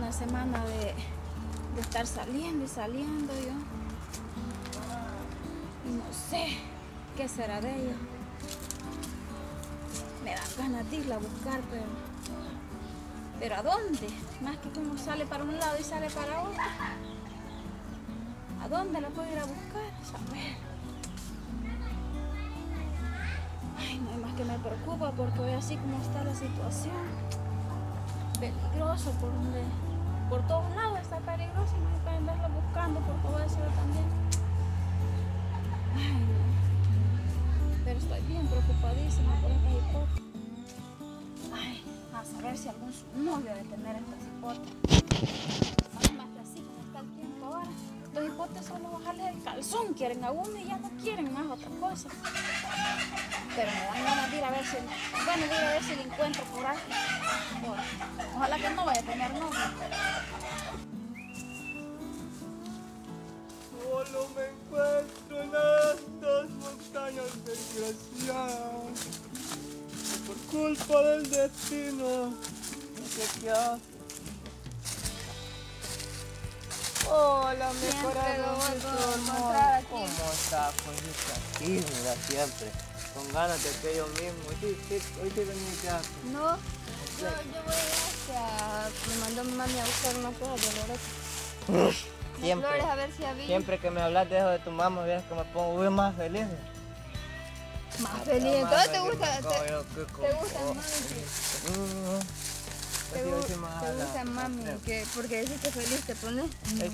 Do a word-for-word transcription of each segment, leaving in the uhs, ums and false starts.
una semana de, de estar saliendo y saliendo yo. Y no sé qué será de ella. Me dan ganas de irla a buscar, pero... ¿Pero a dónde? Más que como sale para un lado y sale para otro. ¿A dónde la puedo ir a buscar? Saber. Ay, no hay más que me preocupa porque hoy así como está la situación. Peligroso por donde... Por todos lados está peligroso y no hay que andarla buscando por todo eso también. Ay, no. Pero estoy bien preocupadísima por esta hipota. Ay, a saber si algún novio ha de tener estas hipotas. Además que así como está el tiempo ahora, los hipotes solo bajarles el calzón quieren a uno y ya no quieren más otra cosa. Pero me dan ganas de ir a ver si, bueno, de ir a ver si lo encuentro por ahí. Ojalá que no vaya a tener novio. Solo me encuentro en estas montañas desgraciadas. Por culpa del destino, no sé qué hacer. Hola, mi corazón, ¿cómo está? Pues está aquí, mira, siempre. Con ganas de que yo mismo. Sí, sí, hoy sí venís ya. No, yo, yo voy a... Me mandó mi mami a buscar unas cosas de Loreto. Siempre, flores, a ver si había. Siempre que me hablas de eso de tu mamá, ves que me pongo muy más feliz. Más feliz, entonces te gusta, te, te gusta mami. ¿Te, gu te gusta mami? Que, porque decís que feliz te pones.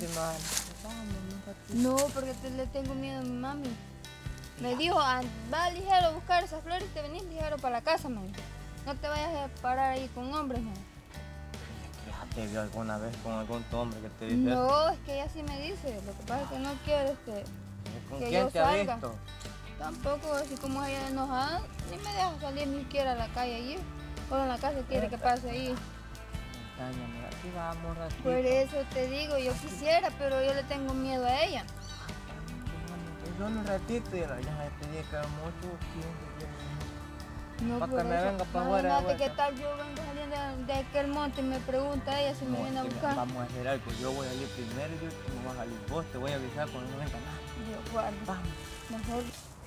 No, porque te, le tengo miedo a mi mami. Me dijo, va ligero a buscar esas flores y te venís ligero para la casa, man. No te vayas a parar ahí con hombres, man. ¿Te vio alguna vez con algún hombre que te dice? No, es que ella sí me dice. Lo que pasa es que no quiere este, ¿Con que quién yo te salga. ha visto? Tampoco, así como ella enojada, ni me deja salir ni siquiera a la calle allí. Solo en la casa quiere que pase ahí. Mira, aquí vamos ratito. Por eso te digo, yo quisiera, pero yo le tengo miedo a ella. Solo un ratito y ya te dije que mucho tiempo. No, para por que me eso. venga para afuera. Imagínate qué tal yo vengo saliendo de, de aquel monte y me pregunta ella si me no, viene a buscar. Vamos a hacer algo, yo voy a salir primero y tú no vas a salir vos, te voy a avisar cuando no venga nada. Yo guardo. Vamos. Mejor.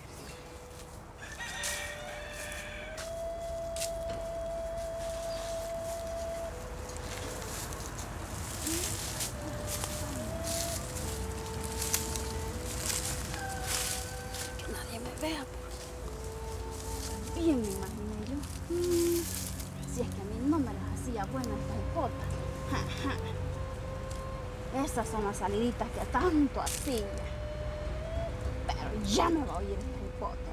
Que nadie me vea. Bien me imaginé yo. Mm, si es que a mí no me las hacía buenas estas hipotas. Ja, ja. Esas son las saliditas que tanto hacía. Pero ya me va a oír esta hipota.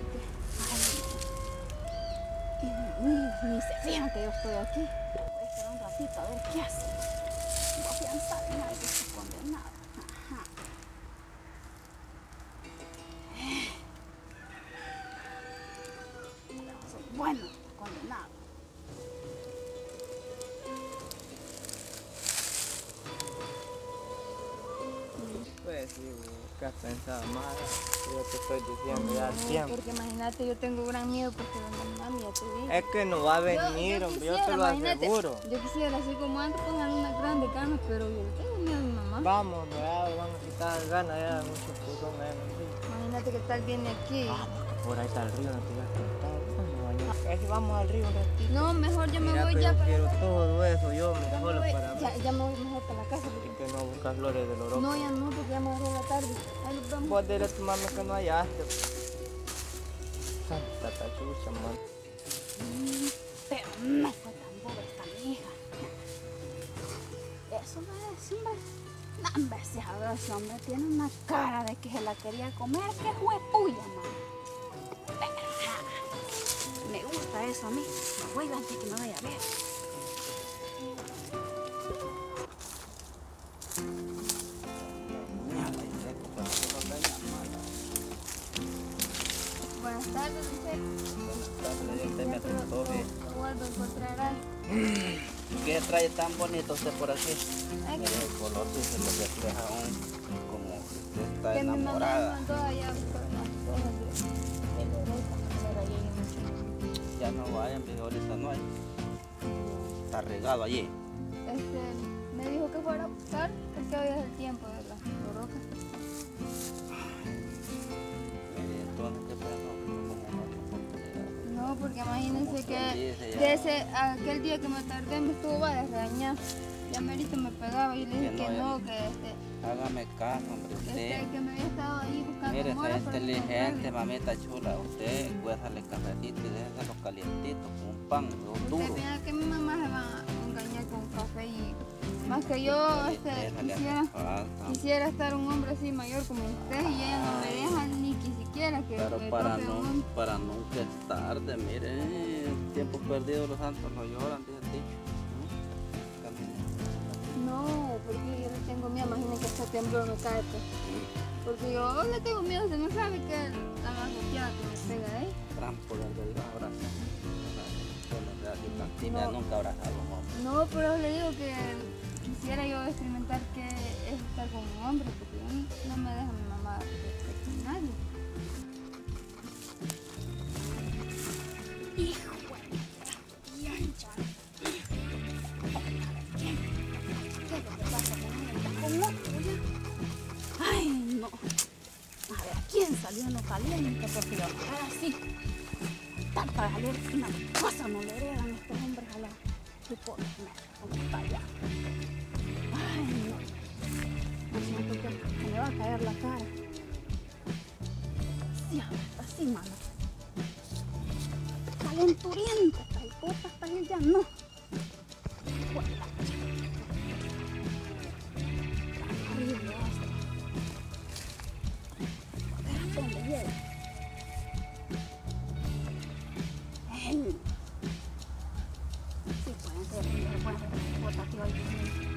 Ay, ni, ni se fijan que yo estoy aquí. Voy a esperar un ratito a ver qué hace. Voy a pensar en algo esta condenada. Ajá. Bueno, condenado. Pues sí, ¿qué has pensado más? Yo te estoy diciendo ya al No, tiempo. porque imagínate, yo tengo gran miedo porque mi mami ya te dije. Es que no va a venir, yo, yo, hombre, quisiera, yo te lo aseguro. Yo quisiera así como antes con algunas grandes canas, pero yo tengo miedo a mi mamá. Vamos, ya vamos a quitar ganas, ya mucho putón, ya. Imagínate que tal viene aquí. Ah, porque por ahí está el río, no te voy a contar. Es vamos al río un ratito. No, mejor yo me Mira voy que ya yo para quiero la casa. todo eso, yo me Ya me solo voy- para mí. ya, ya me voy mejor para la casa. Y Porque... que no buscas flores del oro. No, ya no, porque ya me voy a la tarde. Ahí nos vemos. Vos dile a tu mami que no hallaste. Santa tachucha, man. Mm, pero no fue tan boba esta hija. Eso no es, hombre. No, hombre, ese ahora ese hombre tiene una cara de que se la quería comer. ¡Qué juepuya, man! Pero, ja, me gusta eso a mí. Me voy antes que me vaya a ver. Buenas tardes, José. Lo vuelvo a encontrar ahí. ¿Qué trae tan bonito usted por aquí? Ay, Mire, el color sí se le refleja aún como que usted está que mi mamá me enamorada. mandó allá a buscar unas cosas de, de Loreto, pero ahí hay mucho. Ya no vayan, pero ahorita no hay. Está regado allí. Este, Me dijo que fuera a buscar porque hoy es el tiempo de las borrocas. Entonces, ¿qué pasó? Como una oportunidad. No, porque imagínense que, dice, que ese, aquel día que me tardé me estuvo a regañar. Ya merito me pegaba y le dije Que que no, no, que este, Hágame caso, hombre, este, usted. que me había estado ahí buscando Mire, moras es para inteligente, encontrarle. mamita chula. Usted cuézale cafecito y déjeselo calientito con un pan o Usted duro. piensa que mi mamá se va a engañar con café y más que yo este, Déjale quisiera, hacer falta. quisiera estar un hombre así mayor como usted y ella no me deja ni que siquiera que Pero me para, toque no, un... para nunca es tarde, mire, tiempo perdido los santos no lloran, dice el dicho. ¿Mm? Camine. No, porque yo le tengo miedo, imagínate que hasta temblor me cae pues. Porque yo le tengo miedo, usted no sabe que la más golpeada que me pega ahí. Gran poder de Dios abraza. Bueno, sea así tan tímida, No. nunca abraza a los hombres. No, pero le digo que quisiera yo experimentar qué es estar con un hombre, porque yo no, no me deja mi mamá con nadie. Hijo de la yancha. ¿Qué es lo que pasa con él? ¿Está con otro ya? Ay, no. A ver, ¿quién salió en lo caliente? Porque yo ahora sí. Tal para valer una cosa no le heredan estos hombres a la hipoteca. ¿Cómo está allá? Ay, no. No siento que me va a caer la cara. Sí, así, mano. Calenturienta, esta hipota, esta ya no. Huela. Tan horrible esto. A ver hasta dónde llega. Ay. Sí, pueden ser muy buenas las hipotas que hoy tienen.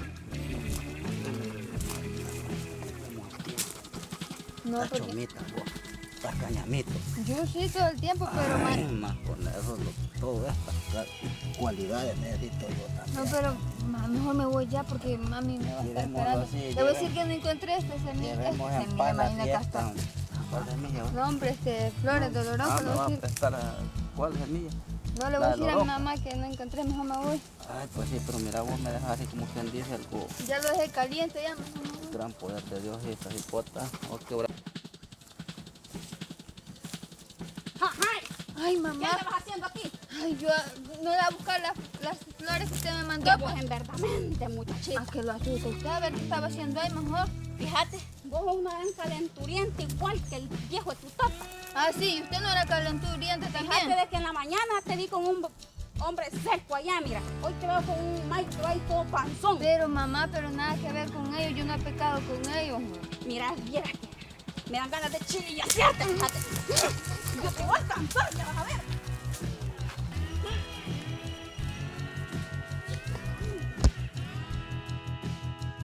No, Estás porque chomita, vos. Estás cañamito. yo sí todo el tiempo, pero ma- Ay, más con eso, lo- todas estas cualidades necesito yo también. no, pero ma, mejor me voy ya porque mami me va a estar Llevémoslo esperando. así, Le voy a decir lleve- que no encontré esta semilla. Llevemos Esta en semilla, paz la imagina acá fiesta. está. ¿Cuál semilla? No, hombre, este, flores dolorosas. Ah, le me voy va a a decir. prestar a... ¿Cuál semilla? No le voy la a de decir a mi loroca. mamá que no encontré, mejor me voy. Ay, pues sí, pero mira, vos me dejas así como quien dice algo. Ya lo dejé caliente ya, mejor me voy. Gran poder de Dios y estas hipotas. Oh, qué bra- Ay, ¿Qué mamá. estabas haciendo aquí? Ay, yo no iba a buscar las, las flores que usted me mandó. Que vos en verdadmente, muchachita. A que lo asusta usted a ver qué estaba haciendo ahí mejor. Fíjate, vos sos una gran calenturienta igual que el viejo de tu tata. Ah, sí, y usted no era calenturiente Fíjate también. de que en la mañana te vi con un hombre seco allá, mira. Hoy te veo con un maestro ahí todo panzón. Pero mamá, pero nada que ver con ellos, yo no he pecado con ellos. Mira, vieras que me dan ganas de chilillasearte, fíjate. Yo te voy a alcanzar, ya vas a ver.